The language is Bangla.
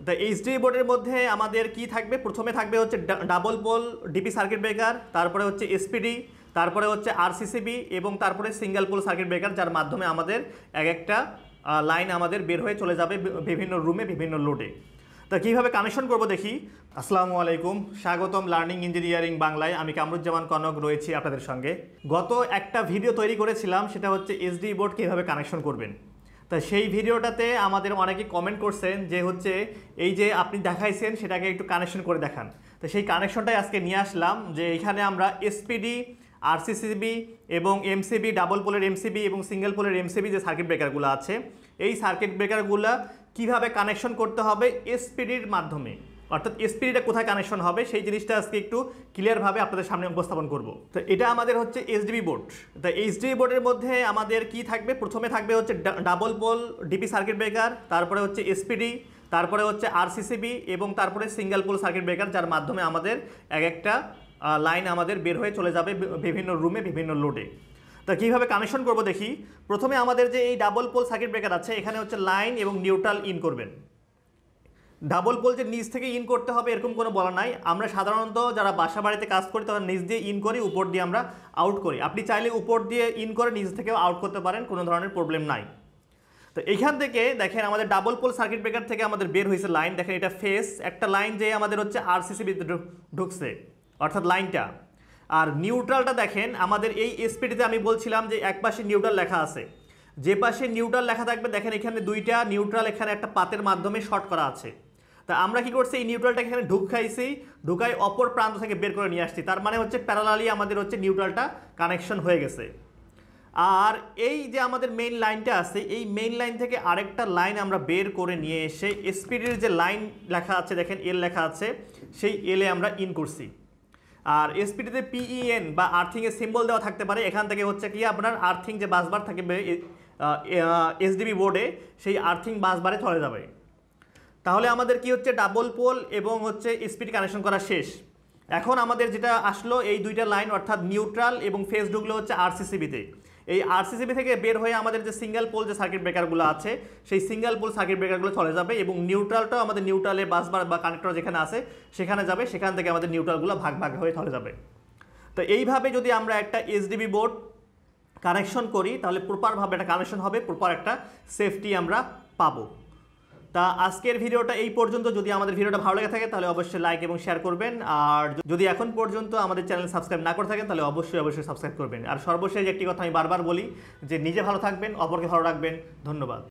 তো এইচডিবি বোর্ডের মধ্যে আমাদের কি থাকবে, প্রথমে থাকবে হচ্ছে double pole DP circuit breaker, তারপরে হচ্ছে এসপিডি, তারপরে হচ্ছে আরসিসিবি এবং তারপরে সিঙ্গেল পোল সার্কিট ব্রেকার, যার মাধ্যমে আমাদের এক একটা লাইন আমাদের বের হয়ে চলে যাবে বিভিন্ন রুমে বিভিন্ন লোডে। তা কীভাবে কানেকশন করব দেখি। আসসালামু আলাইকুম, স্বাগতম লার্নিং ইঞ্জিনিয়ারিং বাংলায়। আমি কামরুজ্জামান কনক রয়েছি আপনাদের সঙ্গে। গত একটা ভিডিও তৈরি করেছিলাম, সেটা হচ্ছে এইচডিবি বোর্ড কীভাবে কানেকশন করবেন। তা সেই ভিডিওটাতে আমাদের অনেকে কমেন্ট করছেন যে হচ্ছে এই যে আপনি দেখাইছেন সেটাকে একটু কানেকশন করে দেখান। তো সেই কানেকশনটাই আজকে নিয়ে আসলাম, যে এখানে আমরা এসপিডি, আরসিসিবি এবং এমসিবি, ডাবল পোলের এমসিবি এবং সিঙ্গেল পোলের এমসিবি যে সার্কিট ব্রেকারগুলো আছে, এই সার্কিট ব্রেকারগুলো কীভাবে কানেকশন করতে হবে এসপিডির মাধ্যমে, অর্থাৎ এসপিডিটা কোথায় কানেকশন হবে সেই জিনিসটা আজকে একটু ক্লিয়ারভাবে আপনাদের সামনে উপস্থাপন করব। তো এটা আমাদের হচ্ছে এইচডিবি বোর্ড। তো এইচডিবি বোর্ডের মধ্যে আমাদের কি থাকবে, প্রথমে থাকবে হচ্ছে double pole DP circuit breaker, তারপরে হচ্ছে এসপিডি, তারপরে হচ্ছে আরসিসিবি এবং তারপরে সিঙ্গেল পোল সার্কিট ব্রেকার, যার মাধ্যমে আমাদের এক একটা লাইন আমাদের বের হয়ে চলে যাবে বিভিন্ন রুমে বিভিন্ন লোডে। তা কীভাবে কানেকশন করব দেখি। প্রথমে আমাদের যে এই ডাবল পোল সার্কিট ব্রেকার আছে, এখানে হচ্ছে লাইন এবং নিউট্রাল ইন করবেন। ডাবল পোল যে নিচ থেকে ইন করতে হবে এরকম কোনো বলা নাই। আমরা সাধারণত যারা বাসা বাড়িতে কাজ করি তারা নিচ দিয়ে ইন করি, উপর দিয়ে আমরা আউট করি। আপনি চাইলে উপর দিয়ে ইন করে নিচ থেকেও আউট করতে পারেন, কোনো ধরনের প্রবলেম নাই। তো এইখান থেকে দেখেন আমাদের ডাবল পোল সার্কিট ব্রেকার থেকে আমাদের বের হয়েছে লাইন। দেখেন এটা ফেস একটা লাইন যে আমাদের হচ্ছে আরসিসিবিতে ঢুকছে, অর্থাৎ লাইনটা। আর নিউট্রালটা দেখেন আমাদের এই এসপিডিতে আমি বলছিলাম যে এক পাশে নিউট্রাল লেখা আছে, যে পাশে নিউট্রাল লেখা থাকবে দেখেন এখানে দুইটা নিউট্রাল এখানে একটা পাতের মাধ্যমে শর্ট করা আছে। তা আমরা কি করছি, এই নিউট্রালটা এখানে ঢুকাই অপর প্রান্ত থেকে বের করে নিয়ে আসছি। তার মানে হচ্ছে প্যারালালি আমাদের হচ্ছে নিউট্রালটা কানেকশন হয়ে গেছে। আর এই যে আমাদের মেইন লাইনটা আছে, এই মেইন লাইন থেকে আরেকটা লাইন আমরা বের করে নিয়ে এসে এসপিডির যে লাইন লেখা আছে দেখেন এল লেখা আছে, সেই এলে আমরা ইন করছি। আর এসপিডিতে পিইএন বা আর্থিংয়ের সিম্বল দেওয়া থাকতে পারে। এখান থেকে হচ্ছে কি আপনার আর্থিং যে বাসবার থাকবে এইচডিবি বোর্ডে, সেই আর্থিং বাসবারে চলে যাবে। তাহলে আমাদের কি হচ্ছে ডাবল পোল এবং হচ্ছে এসপিডি কানেকশন করা শেষ। এখন আমাদের যেটা আসলো এই দুইটা লাইন, অর্থাৎ নিউট্রাল এবং ফেস ঢুকলো হচ্ছে আরসিসিবিতে। এই আরসিসিবি থেকে বের হয়ে আমাদের যে সিঙ্গেল পোল যে সার্কিট ব্রেকারগুলো আছে, সেই সিঙ্গেল পোল সার্কিট ব্রেকারগুলো চলে যাবে এবং নিউট্রালটাও আমাদের নিউট্রালে বাসবার বা কানেক্টর যেখানে আছে সেখানে যাবে, সেখান থেকে আমাদের নিউট্রালগুলো ভাগ ভাগ হয়ে চলে যাবে। তো এইভাবে যদি আমরা একটা এইচডিবি বোর্ড কানেকশন করি তাহলে প্রপারভাবে একটা কানেকশন হবে, প্রপার একটা সেফটি আমরা পাবো। তা আজকের ভিডিওটা এই পর্যন্ত। যদি আমাদের ভিডিওটা ভালো লেগে থাকে তাহলে অবশ্যই লাইক এবং শেয়ার করবেন। আর যদি এখন পর্যন্ত আমাদের চ্যানেল সাবস্ক্রাইব না করে থাকেন তাহলে অবশ্যই সাবস্ক্রাইব করবেন। আর সর্বশেষ একটি কথা আমি বারবার বলি যে নিজে ভালো থাকবেন, অপরকে ভালো রাখবেন। ধন্যবাদ।